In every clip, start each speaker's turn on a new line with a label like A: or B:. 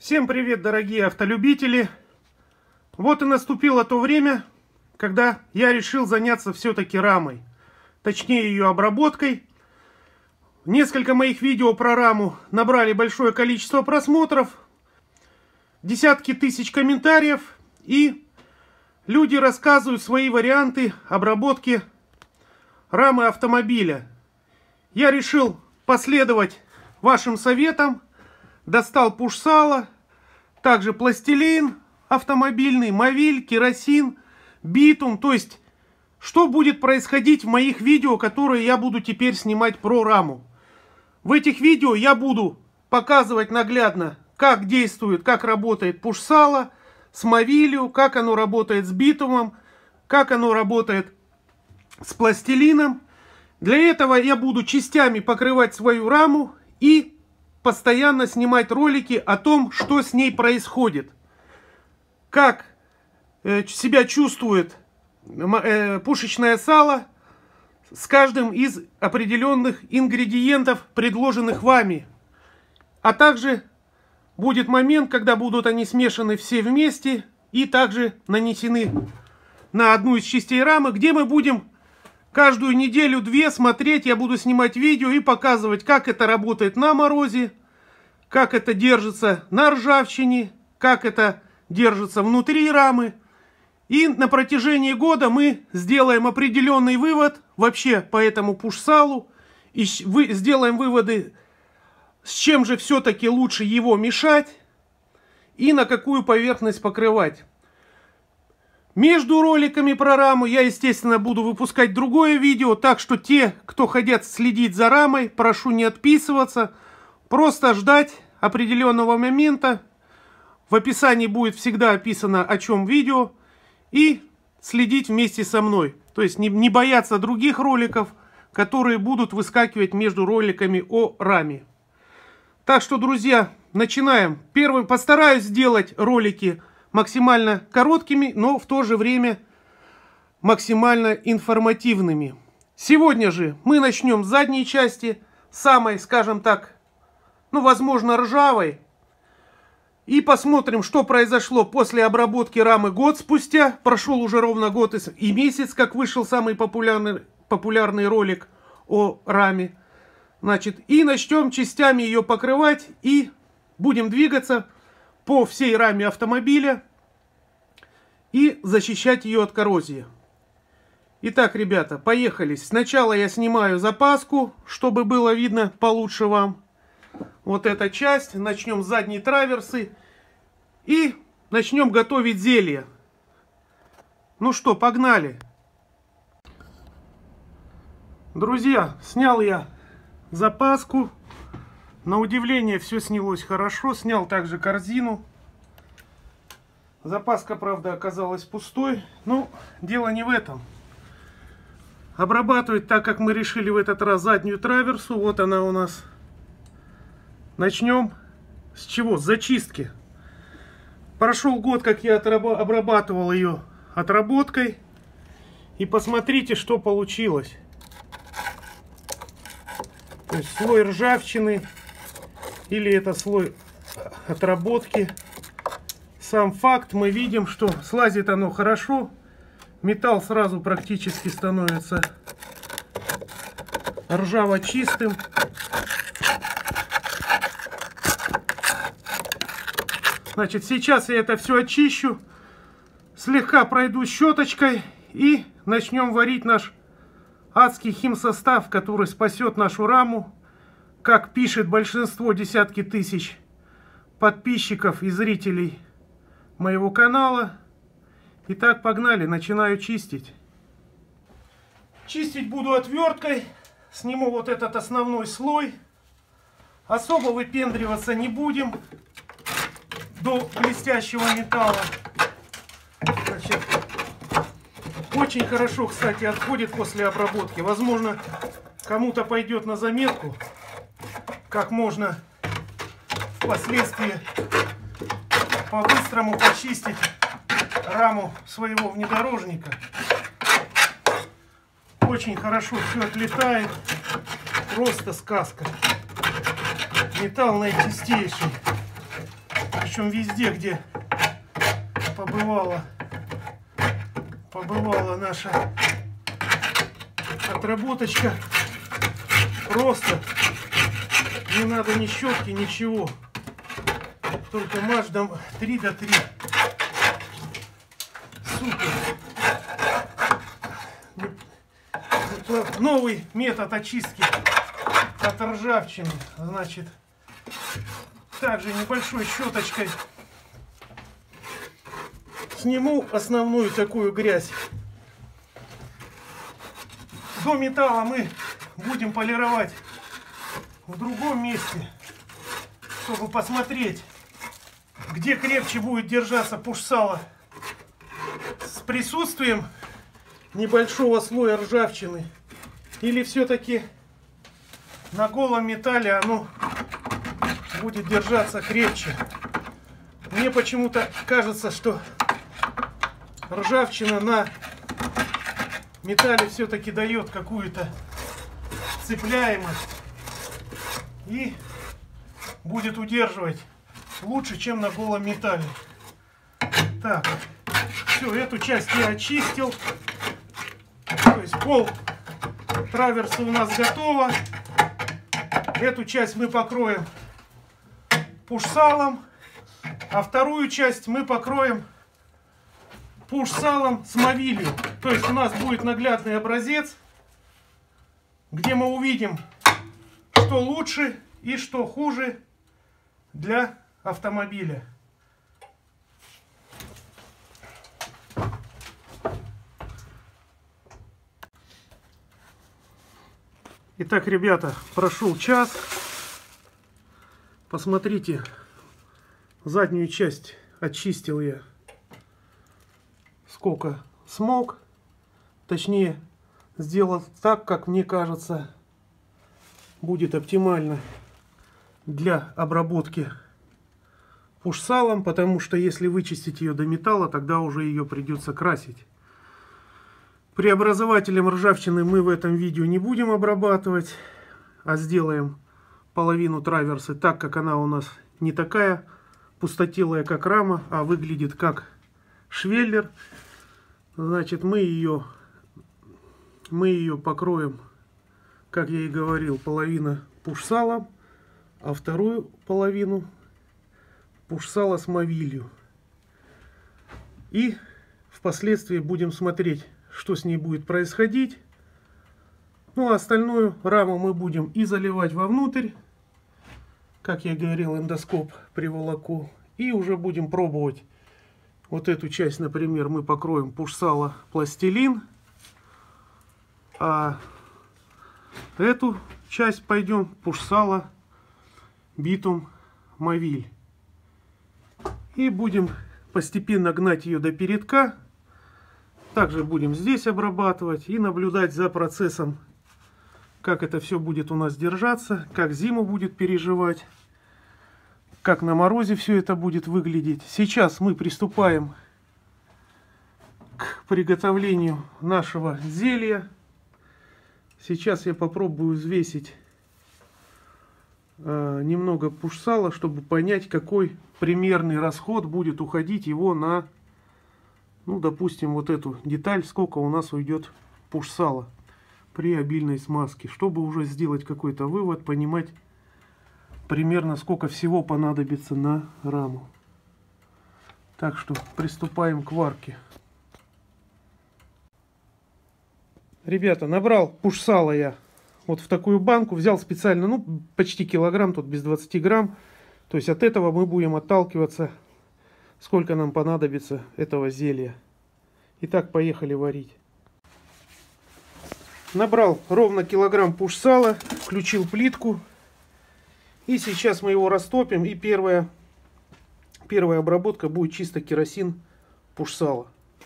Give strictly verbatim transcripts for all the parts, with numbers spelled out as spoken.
A: Всем привет, дорогие автолюбители! Вот и наступило то время, когда я решил заняться все-таки рамой. Точнее, ее обработкой. Несколько моих видео про раму набрали большое количество просмотров, десятки тысяч комментариев, и люди рассказывают свои варианты обработки рамы автомобиля. Я решил последовать вашим советам. Достал пуш-сало, также пластилин автомобильный, мовиль, керосин, битум. То есть, что будет происходить в моих видео, которые я буду теперь снимать про раму. В этих видео я буду показывать наглядно, как действует, как работает пуш-сало с мовилью, как оно работает с битумом, как оно работает с пластилином. Для этого я буду частями покрывать свою раму и постоянно снимать ролики о том, что с ней происходит. Как э, себя чувствует э, пушечное сало с каждым из определенных ингредиентов, предложенных вами. А также будет момент, когда будут они смешаны все вместе и также нанесены на одну из частей рамы, где мы будем каждую неделю-две смотреть, я буду снимать видео и показывать, как это работает на морозе, как это держится на ржавчине, как это держится внутри рамы. И на протяжении года мы сделаем определенный вывод вообще по этому пуш-салу. И вы сделаем выводы, с чем же все-таки лучше его мешать и на какую поверхность покрывать. Между роликами про раму я, естественно, буду выпускать другое видео, так что те, кто хотят следить за рамой, прошу не отписываться, просто ждать определенного момента. В описании будет всегда описано, о чем видео, и следить вместе со мной. То есть не, не бояться других роликов, которые будут выскакивать между роликами о раме. Так что, друзья, начинаем. Первым постараюсь сделать ролики максимально короткими, но в то же время максимально информативными. Сегодня же мы начнем с задней части, самой, скажем так, ну, возможно, ржавой. И посмотрим, что произошло после обработки рамы год спустя. Прошел уже ровно год и месяц, как вышел самый популярный, популярный ролик о раме. Значит, и начнем частями ее покрывать и будем двигаться по всей раме автомобиля и защищать ее от коррозии. Итак, ребята, поехали. Сначала я снимаю запаску, чтобы было видно получше вам. Вот эта часть. Начнем с задней траверсы и начнем готовить зелье. Ну что, погнали. Друзья, снял я запаску. На удивление все снялось хорошо. Снял также корзину. Запаска, правда, оказалась пустой. Но дело не в этом. Обрабатывать, так как мы решили в этот раз заднюю траверсу. Вот она у нас. Начнем с чего? С зачистки. Прошел год, как я обрабатывал ее отработкой. И посмотрите, что получилось. То есть слой ржавчины. Или это слой отработки. Сам факт, мы видим, что слазит оно хорошо. Металл сразу практически становится ржаво-чистым. Значит, сейчас я это все очищу. Слегка пройду щеточкой. И начнем варить наш адский химсостав, который спасет нашу раму. Как пишет большинство, десятки тысяч подписчиков и зрителей моего канала. Итак, погнали, начинаю чистить. Чистить буду отверткой. Сниму вот этот основной слой. Особо выпендриваться не будем до блестящего металла. Значит, очень хорошо, кстати, отходит после обработки. Возможно, кому-то пойдет на заметку, как можно впоследствии по-быстрому почистить раму своего внедорожника. Очень хорошо все отлетает. Просто сказка. Металл наичистейший. Причем везде, где побывала, побывала наша отработочка. Просто не надо ни щетки, ничего. Только маш дам три до три. Супер. Новый метод очистки от ржавчины. Значит, также небольшой щеточкой сниму основную такую грязь. До металла мы будем полировать в другом месте, чтобы посмотреть, где крепче будет держаться пуш-сало с присутствием небольшого слоя ржавчины, или все-таки на голом металле оно будет держаться крепче. Мне почему-то кажется, что ржавчина на металле все-таки дает какую-то цепляемость и будет удерживать лучше, чем на голом металле. Так, все, эту часть я очистил. То есть пол траверса у нас готово. Эту часть мы покроем пуш-салом, а вторую часть мы покроем пуш-салом с мовилью. То есть у нас будет наглядный образец, где мы увидим, что лучше и что хуже для автомобиля. Итак, ребята, прошел час. Посмотрите, заднюю часть очистил я сколько смог. Точнее, сделал так, как мне кажется, будет оптимально для обработки пуш-салом, потому что если вычистить ее до металла, тогда уже ее придется красить. Преобразователем ржавчины мы в этом видео не будем обрабатывать, а сделаем половину траверсы так, как она у нас не такая пустотелая, как рама, а выглядит как швеллер. Значит, мы ее, мы ее покроем, как я и говорил, половина пуш-салом, а вторую половину пуш-сала с мовилью. И впоследствии будем смотреть, что с ней будет происходить. Ну а остальную раму мы будем и заливать вовнутрь, как я говорил, эндоскоп приволоку, и уже будем пробовать. Вот эту часть, например, мы покроем пуш-сало пластилин, а эту часть пойдем пуш-сало битум мовиль. И будем постепенно гнать ее до передка. Также будем здесь обрабатывать и наблюдать за процессом, как это все будет у нас держаться, как зиму будет переживать, как на морозе все это будет выглядеть. Сейчас мы приступаем к приготовлению нашего зелья. Сейчас я попробую взвесить э, немного пуш-сала, чтобы понять, какой примерный расход будет уходить его на, ну, допустим, вот эту деталь, сколько у нас уйдет пуш-сала при обильной смазке, чтобы уже сделать какой-то вывод, понимать примерно, сколько всего понадобится на раму. Так что приступаем к варке. Ребята, набрал пуш-сала я вот в такую банку, взял специально, ну, почти килограмм, тут без двадцати грамм. То есть от этого мы будем отталкиваться, сколько нам понадобится этого зелья. Итак, поехали варить. Набрал ровно килограмм пуш-сала, включил плитку. И сейчас мы его растопим. И первая, первая обработка будет чисто керосин пуш-сала.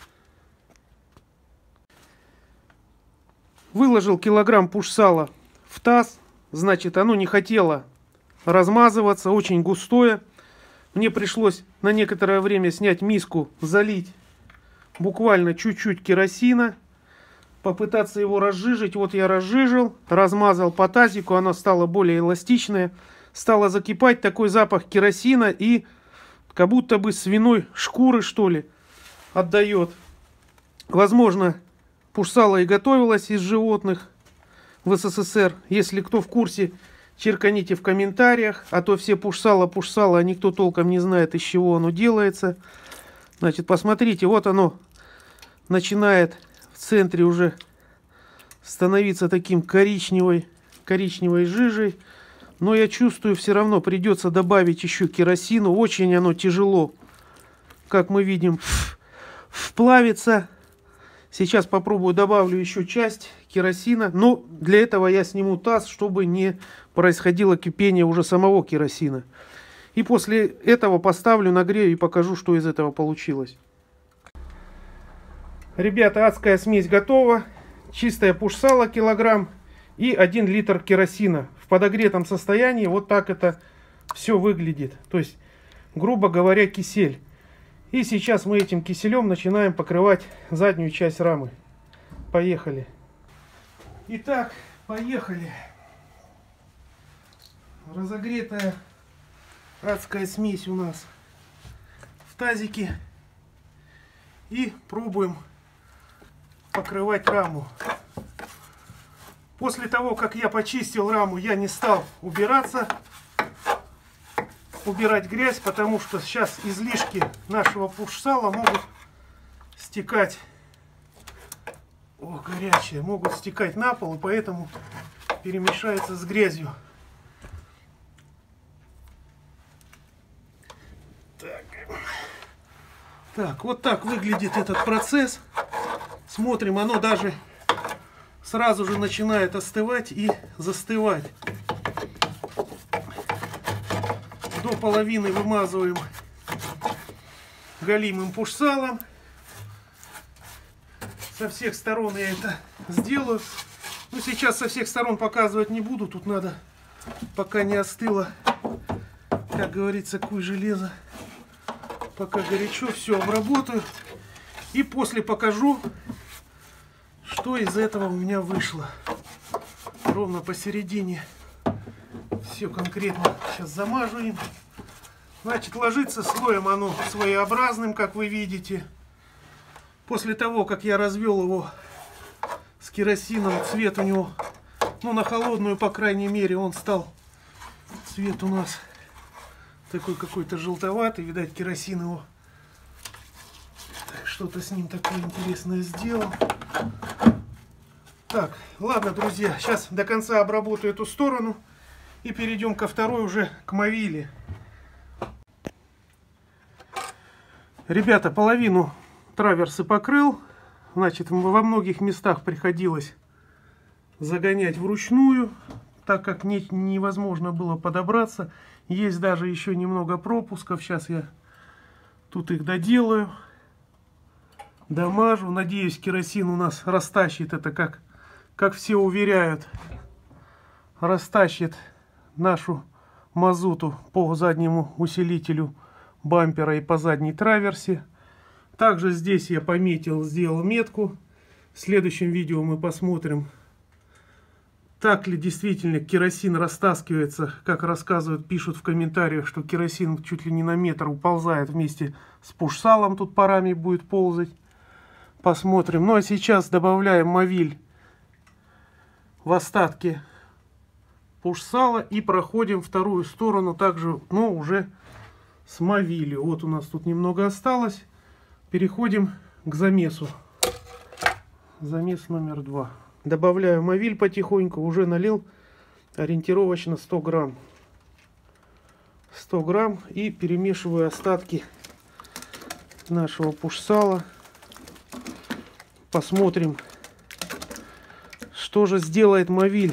A: Выложил килограмм пуш-сала в таз. Значит, оно не хотело размазываться, очень густое. Мне пришлось на некоторое время снять миску, залить буквально чуть-чуть керосина, попытаться его разжижить. Вот я разжижил, размазал по тазику, оно стало более эластичное, стало закипать, такой запах керосина и как будто бы свиной шкуры, что ли, отдает. Возможно, пушсало и готовилось из животных в СССР. Если кто в курсе, черканите в комментариях. А то все пушсало, пушсало, а никто толком не знает, из чего оно делается. Значит, посмотрите, вот оно начинает в центре уже становиться таким коричневой, коричневой жижей. Но я чувствую, все равно придется добавить еще керосину. Очень оно тяжело, как мы видим, вплавится. Сейчас попробую, добавлю еще часть керосина. Но для этого я сниму таз, чтобы не происходило кипение уже самого керосина. И после этого поставлю, нагрею и покажу, что из этого получилось. Ребята, адская смесь готова. Чистое пушсало килограмм и один литр керосина. В подогретом состоянии вот так это все выглядит. То есть, грубо говоря, кисель. И сейчас мы этим киселем начинаем покрывать заднюю часть рамы. Поехали. Итак, поехали. Разогретая адская смесь у нас в тазике. И пробуем покрывать раму. После того, как я почистил раму, я не стал убираться, убирать грязь, потому что сейчас излишки нашего пушсала могут стекать, о, горячие, могут стекать на пол, и поэтому перемешается с грязью. Так. Так, вот так выглядит этот процесс. Смотрим, оно даже сразу же начинает остывать и застывать. До половины вымазываем галимым пушсалом. Со всех сторон я это сделаю. Ну, сейчас со всех сторон показывать не буду. Тут надо, пока не остыло, как говорится, куй железо. Пока горячо, все обработаю. И после покажу, что из этого у меня вышло. Ровно посередине. Все конкретно сейчас замажу им. Значит, ложится слоем оно своеобразным, как вы видите. После того, как я развел его с керосином, цвет у него, ну, на холодную, по крайней мере, он стал, цвет у нас такой какой-то желтоватый. Видать, керосин его что-то с ним такое интересное сделал. Так, ладно, друзья, сейчас до конца обработаю эту сторону и перейдем ко второй, уже к мовиле. Ребята, половину траверсы покрыл. Значит, во многих местах приходилось загонять вручную, так как не, невозможно было подобраться. Есть даже еще немного пропусков. Сейчас я тут их доделаю, дамажу. Надеюсь, керосин у нас растащит это, как, как все уверяют, растащит нашу мазуту по заднему усилителю бампера и по задней траверсе. Также здесь я пометил, сделал метку. В следующем видео мы посмотрим, так ли действительно керосин растаскивается, как рассказывают, пишут в комментариях, что керосин чуть ли не на метр уползает вместе с пушсалом, тут парами будет ползать. Посмотрим. Ну а сейчас добавляем мовиль в остатки пушсала и проходим вторую сторону также, но уже с мовилью. Вот у нас тут немного осталось. Переходим к замесу. Замес номер два. Добавляю мовиль потихоньку. Уже налил ориентировочно сто грамм. сто грамм. И перемешиваю остатки нашего пушсала. Посмотрим, что же сделает мовиль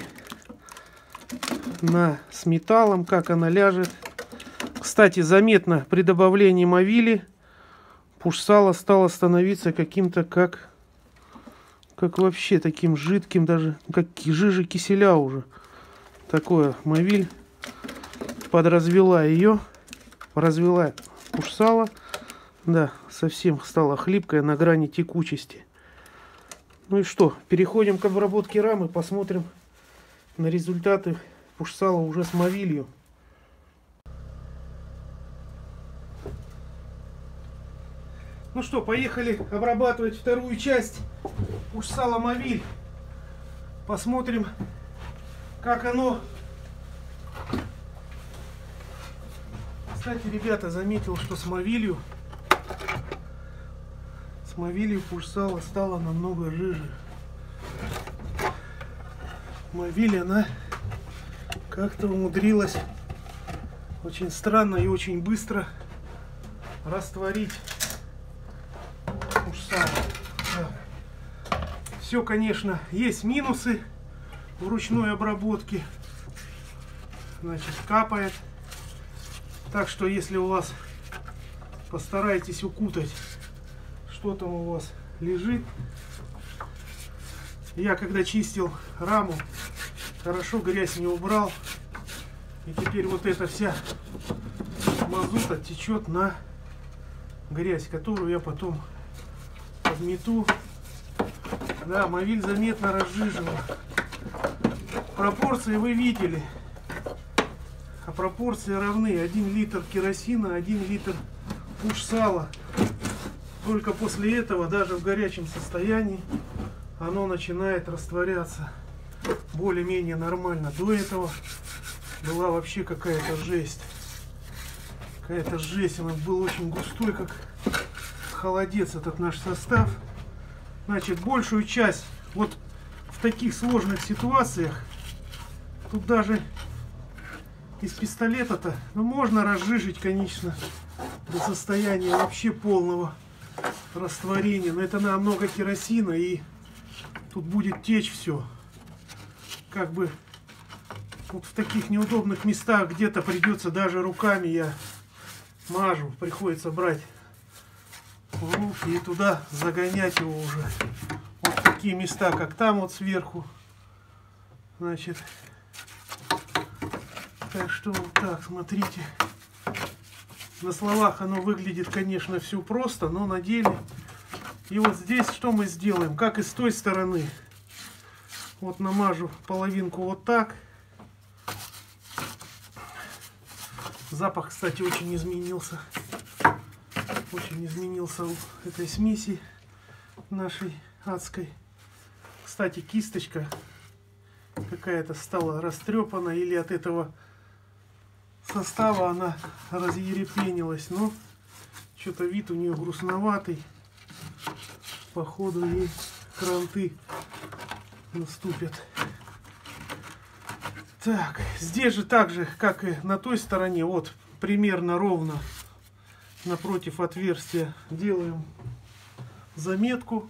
A: на, с металлом, как она ляжет. Кстати, заметно при добавлении мовили пушсало стало становиться каким-то как, как вообще таким жидким, даже как жиже киселя уже. Такое мовиль подразвела ее, развела пушсало. Да, совсем стала хлипкая, на грани текучести. Ну и что, переходим к обработке рамы, посмотрим на результаты пушсала уже с мовилью. Ну что, поехали обрабатывать вторую часть пуш-сала Мовиль. Посмотрим, как оно. Кстати, ребята, заметил, что с Мовилью с Мовилью пуш-сало стало намного жиже. Мовиль, она как-то умудрилась очень странно и очень быстро растворить пуш-сало. Все, конечно, есть минусы в ручной обработке. Значит, капает. Так что, если у вас, постарайтесь укутать, что там у вас лежит. Я когда чистил раму, хорошо грязь не убрал. И теперь вот эта вся мазута течет на грязь, которую я потом подмету. Да, Мовиль заметно разжижила. Пропорции вы видели. А пропорции равны. один литр керосина, один литр пуш-сала. Только после этого, даже в горячем состоянии, оно начинает растворяться более-менее нормально. До этого была вообще какая-то жесть. Какая-то жесть. Он был очень густой, как холодец, этот наш состав. Значит, большую часть вот в таких сложных ситуациях, тут даже из пистолета-то, ну, можно разжижить, конечно, до состояния вообще полного растворения. Но это надо много керосина, и тут будет течь все. Как бы вот в таких неудобных местах где-то придется даже руками, я мажу, приходится брать в руки и туда загонять его уже. Вот в такие места, как там вот сверху. Значит, так что вот так, смотрите. На словах оно выглядит, конечно, все просто, но на деле. И вот здесь что мы сделаем? Как и с той стороны. Вот намажу половинку вот так. Запах, кстати, очень изменился. Очень изменился у этой смеси нашей адской. Кстати, кисточка какая-то стала растрепана, или от этого состава она разъерепенилась. Но что-то вид у нее грустноватый. Походу ей кранты наступят. Так, здесь же так же, как и на той стороне, вот примерно ровно напротив отверстия делаем заметку.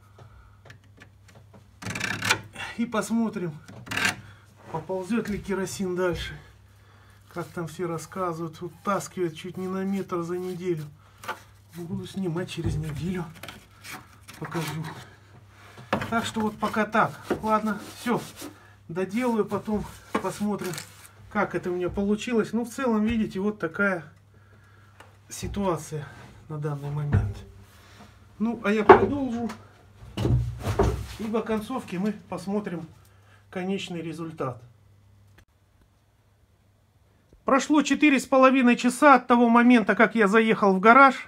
A: И посмотрим, поползет ли керосин дальше. Как там все рассказывают, утаскивает чуть не на метр за неделю. Буду снимать через неделю. Покажу. Так что вот пока так. Ладно, все. Доделаю, потом посмотрим, как это у меня получилось. Ну, в целом, видите, вот такая ситуация на данный момент. Ну, а я продолжу. И в концовке мы посмотрим конечный результат. Прошло четыре с половиной часа от того момента, как я заехал в гараж.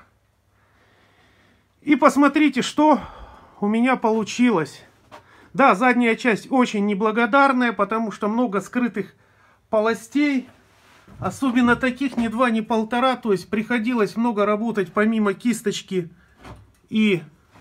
A: И посмотрите, что у меня получилось. Да, задняя часть очень неблагодарная, потому что много скрытых полостей. Особенно таких ни два, ни полтора. То есть приходилось много работать помимо кисточки и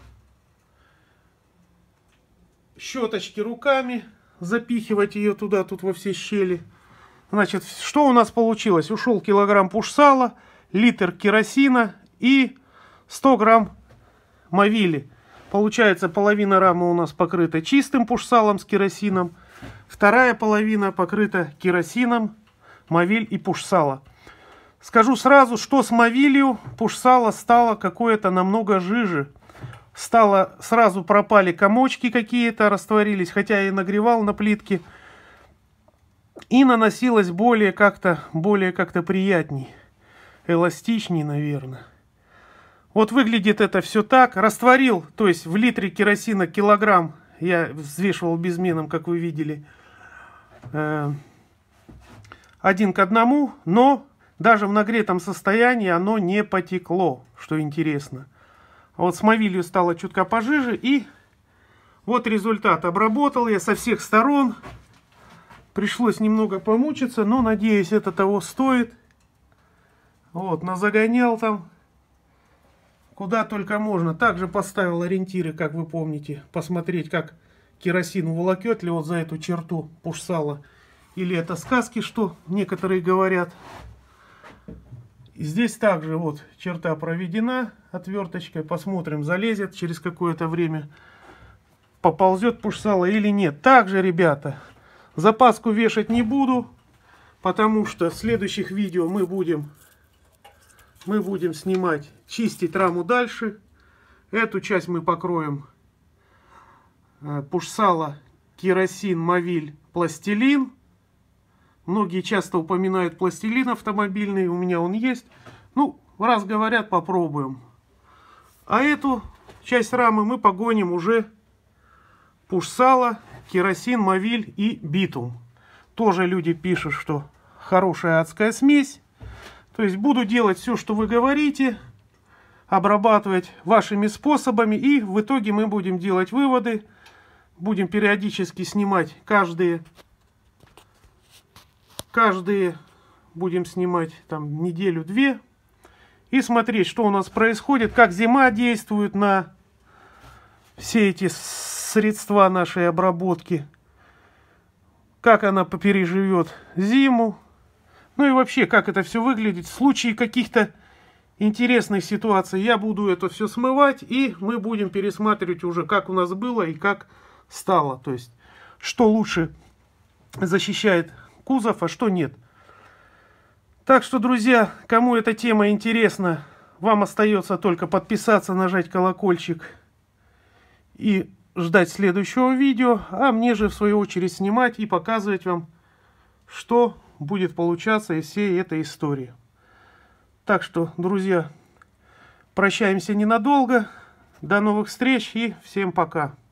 A: щеточки руками. Запихивать ее туда, тут во все щели. Значит, что у нас получилось? Ушел килограмм пуш-сала, литр керосина и сто грамм Мовили. Получается, половина рамы у нас покрыта чистым пуш-салом с керосином. Вторая половина покрыта керосином, Мовиль и пуш-сало. Скажу сразу, что с Мовилью пуш-сало стало какое-то намного жиже. Стало, сразу пропали комочки какие-то, растворились, хотя я и нагревал на плитке. И наносилось более как-то, более как-то приятней, эластичней, наверное. Вот выглядит это все так. Растворил, то есть в литре керосина килограмм, я взвешивал безменом, как вы видели, один к одному, но даже в нагретом состоянии оно не потекло, что интересно. Вот с мовилью стало чутка пожиже. И вот результат. Обработал я со всех сторон. Пришлось немного помучиться, но, надеюсь, это того стоит. Вот, назагонял там куда только можно. Также поставил ориентиры, как вы помните, посмотреть, как керосин уволокет ли вот за эту черту пушсала. Или это сказки, что некоторые говорят. И здесь также вот черта проведена отверточкой. Посмотрим, залезет через какое-то время, поползет пушсало или нет. Также, ребята, запаску вешать не буду, потому что в следующих видео мы будем, мы будем снимать, чистить раму дальше. Эту часть мы покроем пушсало, керосин, мовиль, пластилин. Многие часто упоминают пластилин автомобильный, у меня он есть. Ну, раз говорят, попробуем. А эту часть рамы мы погоним уже пушсало, керосин, мовиль и битум. Тоже люди пишут, что хорошая адская смесь. То есть буду делать все, что вы говорите, обрабатывать вашими способами. И в итоге мы будем делать выводы. Будем периодически снимать каждые... Каждые будем снимать там неделю-две. И смотреть, что у нас происходит. Как зима действует на все эти средства нашей обработки. Как она переживет зиму. Ну и вообще, как это все выглядит. В случае каких-то интересных ситуаций я буду это все смывать. И мы будем пересматривать уже, как у нас было и как стало. То есть, что лучше защищает кузов, а что нет. Так что, друзья, кому эта тема интересна, вам остается только подписаться, нажать колокольчик и ждать следующего видео. А мне же, в свою очередь, снимать и показывать вам, что будет получаться из всей этой истории. Так что, друзья, прощаемся ненадолго. До новых встреч и всем пока.